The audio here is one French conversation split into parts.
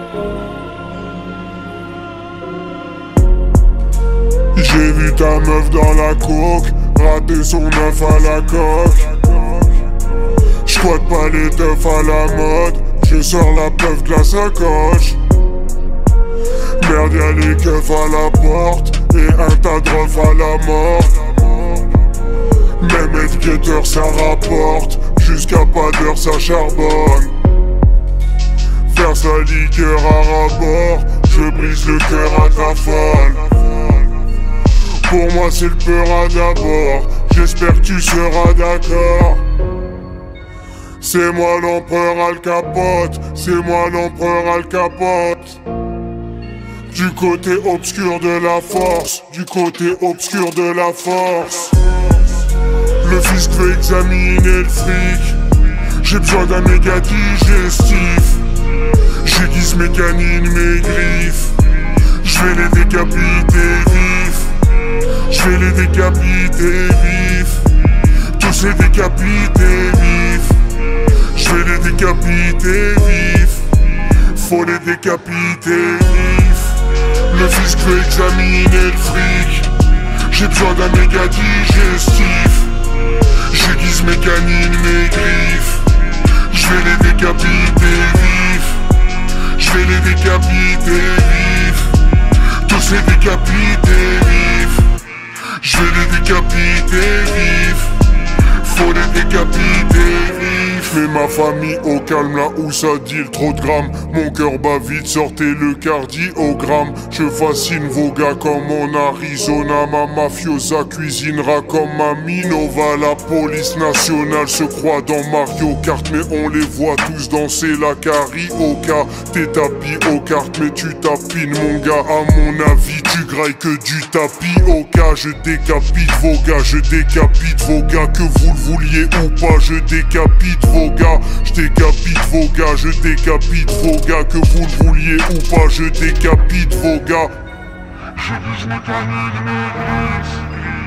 J'ai vu ta meuf dans la coque, rater son œuf à la coque. J'squatte pas les teufs à la mode, je sors la peuf de la sacoche. Merde, y'a les keufs à la porte et un tas de refs à la mort. Même être guetteur ça rapporte, jusqu'à pas d'heure ça charbonne. Faire sa liqueur à rabord, je brise le cœur à ta folle. Pour moi c'est le peur d'abord, j'espère que tu seras d'accord. C'est moi l'empereur Al Capote, c'est moi l'empereur Al Capote. Du côté obscur de la force, du côté obscur de la force. Le fisc veut examiner le fric, j'ai besoin d'un méga digestif. J'aiguise mes canines, mes griffes, j'vais les décapiter vifs. J'vais les décapiter vifs, tous les décapités vifs. J'vais les décapiter vifs, faut les décapiter vifs. Le fisc veut examiner le fric, j'ai besoin d'un méga digestif. J'aiguise mes canines, mes griffes, j'vais les décapiter vifs. J'vais les décapiter vifs, tous les décapités vifs. J'vais les décapiter vifs, faut les décapiter vifs. Mets ma famille au calme là où ça deal trop de grammes. Mon cœur bat vite, sortez le cardiogramme. Je fascine vos gars comme en Arizona. Ma mafiosa cuisinera comme ma Minova. La police nationale se croit dans Mario Kart, mais on les voit tous danser la carioca. T'es tapis aux cartes mais tu tapines mon gars. À mon avis tu grailles que du tapioca. Je décapite vos gars, je décapite vos gars. Que vous le vouliez ou pas, je décapite vos gars. Je décapite vos gars, je décapite vos gars. Que vous le vouliez ou pas, je décapite vos gars. J'aiguise mes canines, mes griffes.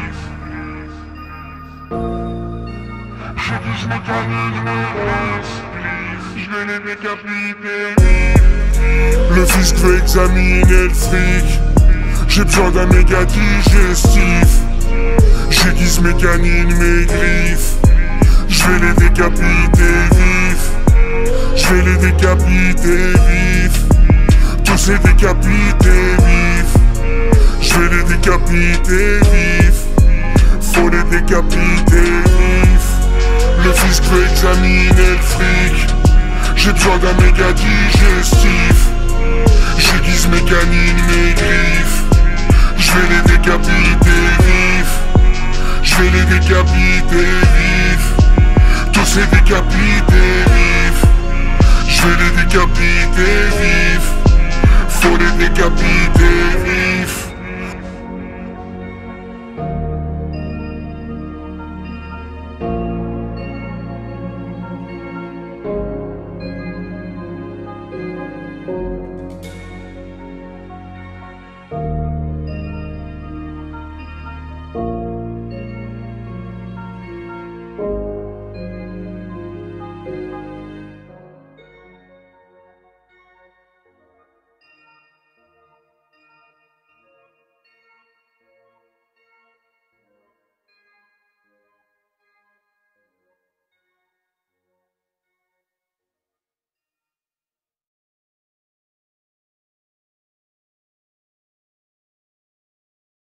J'aiguise mes canines, mes griffes. J'vais les décapiter. Le fisc veut examiner le fric, j'ai besoin d'un méga digestif. J'aiguise mes canines, mes griffes, j'vais les décapiter vifs. J'vais les décapiter vifs, tous les décapités vifs. J'vais les décapiter vifs, faut les décapiter vifs. Le fisc veut examiner le fric, j'ai besoin d'un méga digestif. J'aiguise mes canines, mes griffes, j'vais les décapiter vifs. J'vais les décapiter vifs, tous les décapités vifs. J'vais les décapiter vifs, faut les décapiter